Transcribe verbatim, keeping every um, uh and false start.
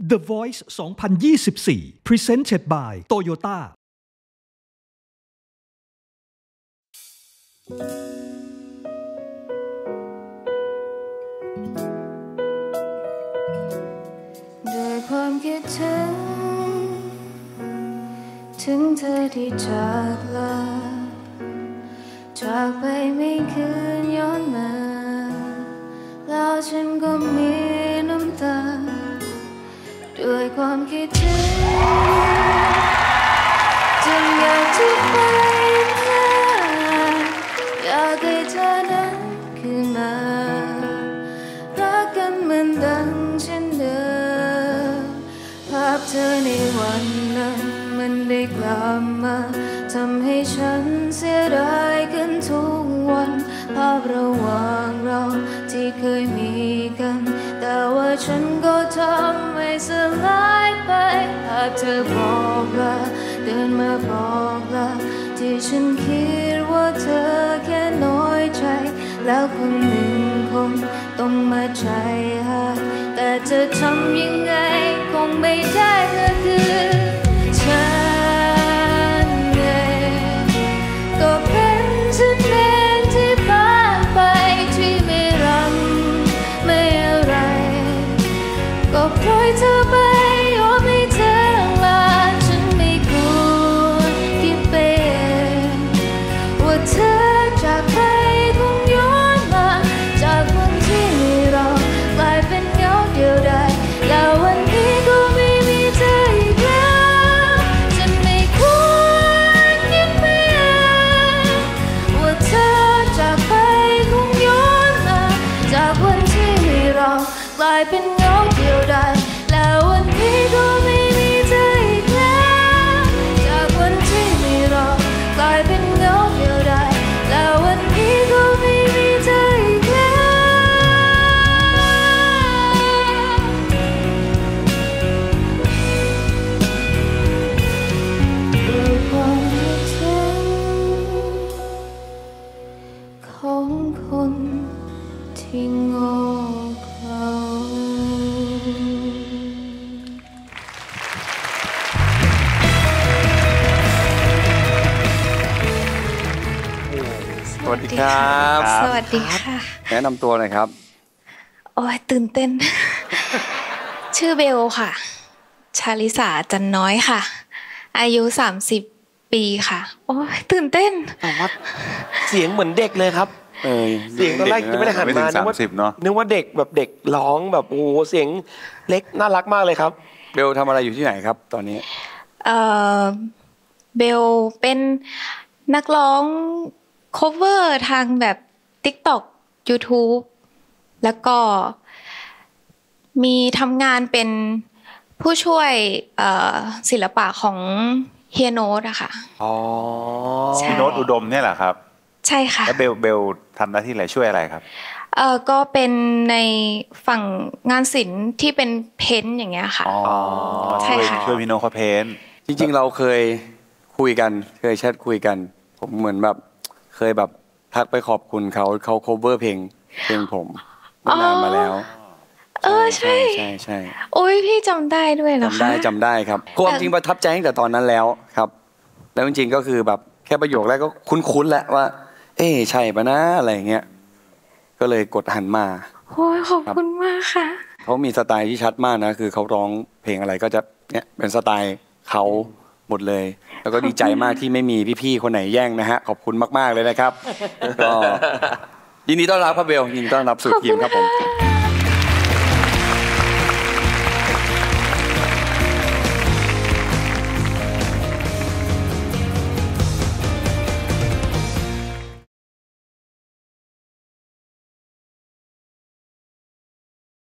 The Voice สองพันยี่สิบสี่ Presented by Toyota ด้วยความคิดถึงถึงเธอที่จากลาจากไปไม่คืนย้อนมาแล้วฉันก็มีน้ำตาด้วยความคิดถึงจึงอยากจะไปหาอยากให้เธอนั้นคืนมารักกันเหมือนดังเช่นเดิมภาพเธอในวันนั้นมันได้กลับมาทำให้ฉันเสียดายกันทุกวันภาพระหว่างเราที่เคยมีกันแต่ว่าฉันก็ทำให้สลายไปภาพเธอบอกลาเดินมาบอกลาที่ฉันคิดว่าเธอแค่น้อยใจแล้วคนหนึ่งคงต้องมาใจหายแต่จะทำยังไงคงไม่ได้ก็คือฉันเองก็เป็นฉันเองที่พลาดไปที่ไม่รักไม่อะไรก็ปล่อยเธอไปยอมให้เธอลาฉันไม่ควรคิดไปเองว่าเธอจากไปคงย้อนมาจากวันที่มีเรากลายเป็นเงาเดียวดายแล้ววันนี้ก็ไม่มีเธออีกแล้วฉันไม่ควรคิดไปเองว่าเธอจากไปคงย้อนมาจากวันที่มีเรากลายเป็นเงาเดียวดายแล้ววันนี้ก็ไม่มีเธออีกแล้วจากวันที่มีเรากลายเป็นเงาเดียวดายแล้ววันนี้ก็ไม่มีเธออีกแล้วด้วยความคิดถึงของคนที่โง่เขลาสวัสดีครับสวัสดีค่ะแนะนำตัวหน่อยครับโอ้ยตื่นเต้น ชื่อเบลค่ะชาลิสาจันน้อยค่ะอายุสามสิบปีค่ะโอ้ยตื่นเต้นเสียงเหมือนเด็กเลยครับเออเสียงตอนแรกยังไม่ได้หันมานึกว่านึกว่าเด็กแบบเด็กร้องแบบโอ้โหเสียงเล็กน่ารักมากเลยครับเบลทำอะไรอยู่ที่ไหนครับตอนนี้เอ่อเบลเป็นนักร้อง cover ทางแบบ TikTok YouTube แล้วก็มีทำงานเป็นผู้ช่วยศิลปะของเฮียโน้ตอะค่ะอ๋อพี่โน้ตอุดมเนี่ยแหละครับใช่ค่ะแล้วเบลเบลทำหน้าที่อะไรช่วยอะไรครับเออก็เป็นในฝั่งงานศิลป์ที่เป็นเพ้นท์อย่างเงี้ยค่ะอ๋อใช่ค่ะช่วยพี่โน้ตเขาเพ้นท์จริงๆเราเคยคุยกันเคยแชทคุยกันผมเหมือนแบบเคยแบบทักไปขอบคุณเขาเขา cover เพลงเพลงผมนานมาแล้วเออใช่ใช่ใช่โอ้ยพี่จำได้ด้วยเหรอคะจำได้จำได้ครับความจริงประทับใจตั้งแต่ตอนนั้นแล้วครับแล้วจริงๆก็คือแบบแค่ประโยคแรกก็คุ้นๆแล้วว่าเอ๊ะใช่ปะนะอะไรเงี้ยก็เลยกดหันมาโอ้ยขอบคุณมากค่ะเขามีสไตล์ที่ชัดมากนะคือเขาร้องเพลงอะไรก็จะเนี่ยเป็นสไตล์เขาหมดเลยแล้วก็ดีใจมากที่ไม่มีพี่ๆคนไหนแย่งนะฮะขอบคุณมากๆเลยนะครับก็ยินดีต้อนรับครับเบลยินดีต้อนรับสู่ทีมครับผม